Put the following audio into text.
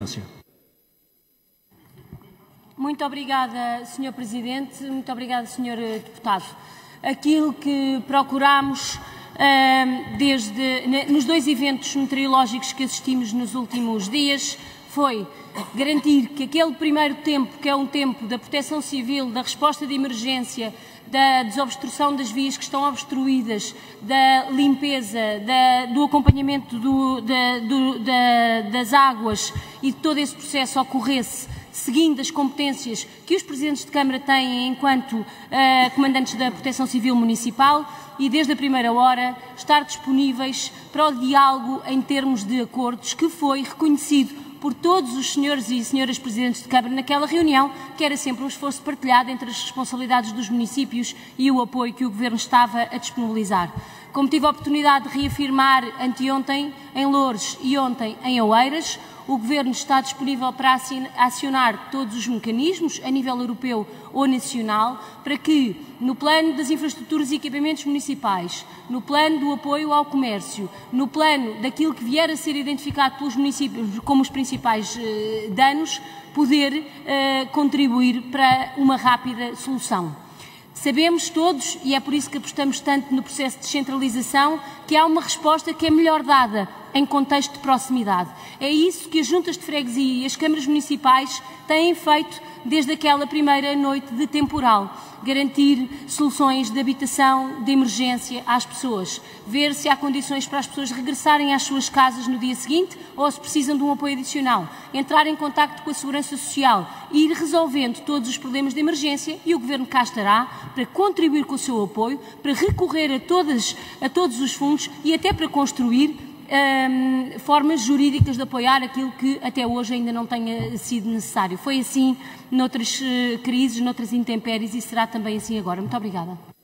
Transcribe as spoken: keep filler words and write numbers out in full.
senhor. Muito obrigada, senhor Presidente. Muito obrigada, senhor Deputado. Aquilo que procuramos desde, nos dois eventos meteorológicos que assistimos nos últimos dias foi garantir que aquele primeiro tempo, que é um tempo da proteção civil, da resposta de emergência, da desobstrução das vias que estão obstruídas, da limpeza, da, do acompanhamento do, da, do, da, das águas e de todo esse processo ocorresse seguindo as competências que os Presidentes de Câmara têm enquanto uh, Comandantes da Proteção Civil Municipal e, desde a primeira hora, estar disponíveis para o diálogo em termos de acordos que foi reconhecido por todos os senhores e senhoras Presidentes de Câmara naquela reunião, que era sempre um esforço partilhado entre as responsabilidades dos municípios e o apoio que o Governo estava a disponibilizar. Como tive a oportunidade de reafirmar anteontem em Loures e ontem em Oeiras, o Governo está disponível para acionar todos os mecanismos, a nível europeu ou nacional, para que, no plano das infraestruturas e equipamentos municipais, no plano do apoio ao comércio, no plano daquilo que vier a ser identificado pelos municípios como os principais eh, danos, poder eh, contribuir para uma rápida solução. Sabemos todos, e é por isso que apostamos tanto no processo de descentralização, que há uma resposta que é melhor dada em contexto de proximidade. É isso que as juntas de freguesia e as câmaras municipais têm feito desde aquela primeira noite de temporal. Garantir soluções de habitação, de emergência às pessoas. Ver se há condições para as pessoas regressarem às suas casas no dia seguinte ou se precisam de um apoio adicional. Entrar em contacto com a Segurança Social e ir resolvendo todos os problemas de emergência, e o Governo cá estará para contribuir com o seu apoio, para recorrer a, todas, a todos os fundos e até para construir Um, formas jurídicas de apoiar aquilo que até hoje ainda não tenha sido necessário. Foi assim noutras uh, crises, noutras intempéries e será também assim agora. Muito obrigada.